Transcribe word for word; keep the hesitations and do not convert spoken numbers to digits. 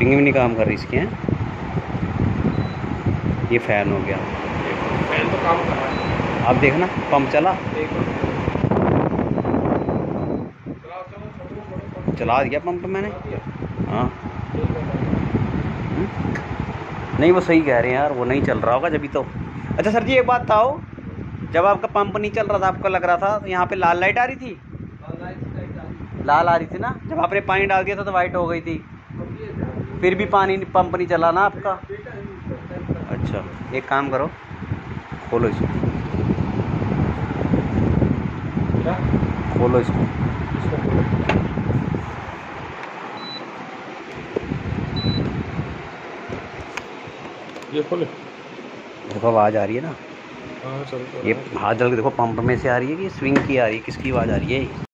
Heating भी नहीं काम कर रही इसकी है। ये फैन हो गया, फैन तो काम कर रहा है। आप देखना पंप चला, चला दिया पंप मैंने। हाँ नहीं वो सही कह रहे हैं यार, वो नहीं चल रहा होगा जब भी तो। अच्छा सर जी एक बात था, हो जब आपका पंप नहीं चल रहा था आपको लग रहा था तो यहाँ पे लाल लाइट आ रही थी, लाल आ रही थी ना, जब आपने पानी डाल दिया था तो वाइट हो गई थी, फिर भी पानी पंप नहीं चला ना आपका। अच्छा एक काम करो, खोलो इसको, खोलो इसको। ये खोले, देखो आवाज़ आ रही है ना। हाँ चल। ये हाथ डाल के देखो पंप में से आ रही है कि स्विंग की आ रही है, किसकी आवाज़ आ रही है।